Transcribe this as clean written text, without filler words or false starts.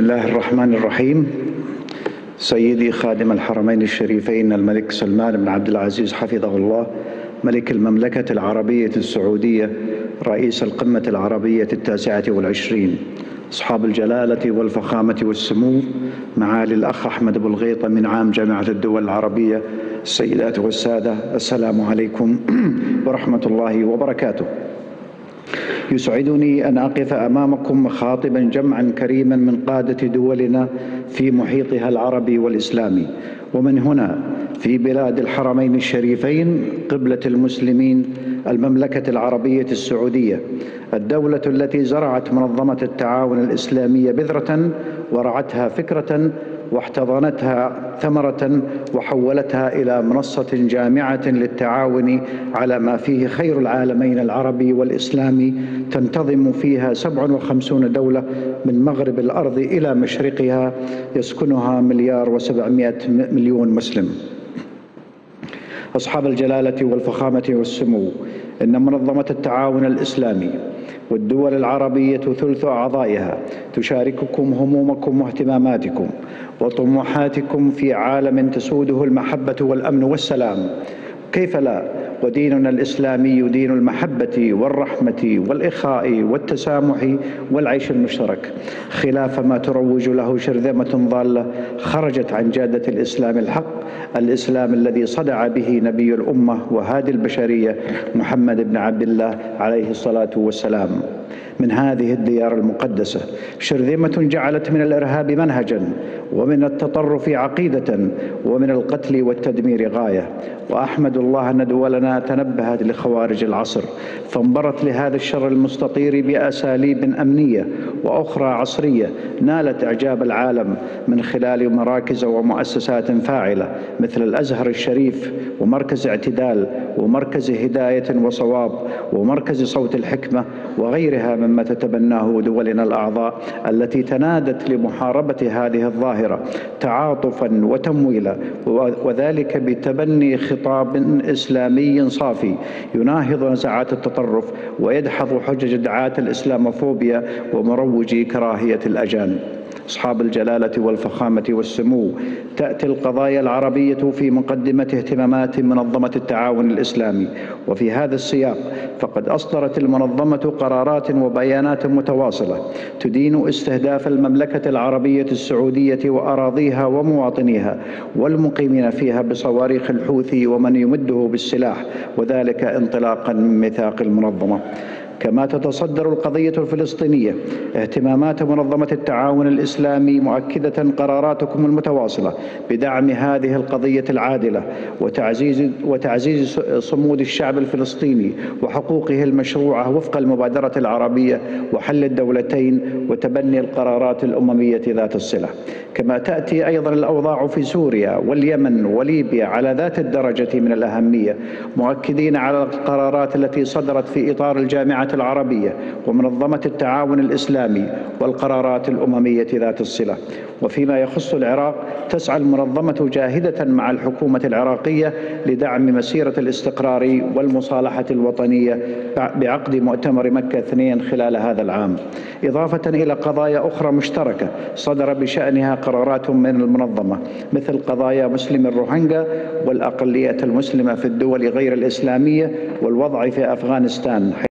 بسم الله الرحمن الرحيم. سيدي خادم الحرمين الشريفين الملك سلمان بن عبد العزيز حفظه الله، ملك المملكة العربية السعودية، رئيس القمة العربية 29، أصحاب الجلالة والفخامة والسمو، معالي الأخ أحمد أبو الغيط من عام جامعة الدول العربية، السيدات والسادة، السلام عليكم ورحمة الله وبركاته. يسعدني أن أقف أمامكم مخاطبا جمعا كريما من قادة دولنا في محيطها العربي والإسلامي، ومن هنا في بلاد الحرمين الشريفين قبلة المسلمين، المملكة العربية السعودية، الدولة التي زرعت منظمة التعاون الإسلامية بذرة ورعتها فكرة واحتضنتها ثمرة وحولتها إلى منصة جامعة للتعاون على ما فيه خير العالمين العربي والإسلامي، تنتظم فيها 57 دولة من مغرب الأرض إلى مشرقها، يسكنها 1,700,000,000 مسلم. أصحاب الجلالة والفخامة والسمو، إن منظمة التعاون الإسلامي والدول العربية ثلث أعضائها تشارككم همومكم واهتماماتكم وطموحاتكم في عالم تسوده المحبة والأمن والسلام. كيف لا؟ وديننا الإسلامي دين المحبة والرحمة والإخاء والتسامح والعيش المشترك، خلاف ما تروج له شرذمة ضالة خرجت عن جادة الإسلام الحق، الإسلام الذي صدع به نبي الأمة وهادي البشرية محمد بن عبد الله عليه الصلاة والسلام. من هذه الديار المقدسة شرذمة جعلت من الإرهاب منهجا، ومن التطرف عقيدة، ومن القتل والتدمير غاية. وأحمد الله أن دولنا تنبهت لخوارج العصر فانبرت لهذا الشر المستطير بأساليب أمنية وأخرى عصرية نالت إعجاب العالم من خلال مراكز ومؤسسات فاعلة مثل الأزهر الشريف، ومركز اعتدال، ومركز هداية وصواب، ومركز صوت الحكمة، وغيرها مما تتبناه دولنا الأعضاء التي تنادت لمحاربة هذه الظاهرة تعاطفا وتمويلا، وذلك بتبني خطاب إسلامي صافي يناهض نزعات التطرف ويدحض حجج دعاة الإسلاموفوبيا ومروجي كراهية الأجانب. أصحاب الجلالة والفخامة والسمو، تأتي القضايا العربية في مقدمة اهتمامات منظمة التعاون الإسلامي، وفي هذا السياق فقد أصدرت المنظمة قرارات وبيانات متواصلة تدين استهداف المملكة العربية السعودية وأراضيها ومواطنيها والمقيمين فيها بصواريخ الحوثي ومن يمده بالسلاح، وذلك انطلاقا من ميثاق المنظمة. كما تتصدر القضية الفلسطينية اهتمامات منظمة التعاون الإسلامي، مؤكدة قراراتكم المتواصلة بدعم هذه القضية العادلة وتعزيز صمود الشعب الفلسطيني وحقوقه المشروعة وفق المبادرة العربية وحل الدولتين وتبني القرارات الأممية ذات الصلة. كما تأتي أيضا الأوضاع في سوريا واليمن وليبيا على ذات الدرجة من الأهمية، مؤكدين على القرارات التي صدرت في إطار الجامعة العربية ومنظمة التعاون الإسلامي والقرارات الأممية ذات الصلة. وفيما يخص العراق، تسعى المنظمة جاهدة مع الحكومة العراقية لدعم مسيرة الاستقرار والمصالحة الوطنية بعقد مؤتمر مكة 2 خلال هذا العام، إضافة إلى قضايا أخرى مشتركة صدر بشأنها قرارات من المنظمة مثل قضايا مسلم الروهينجا والأقلية المسلمة في الدول غير الإسلامية والوضع في أفغانستان.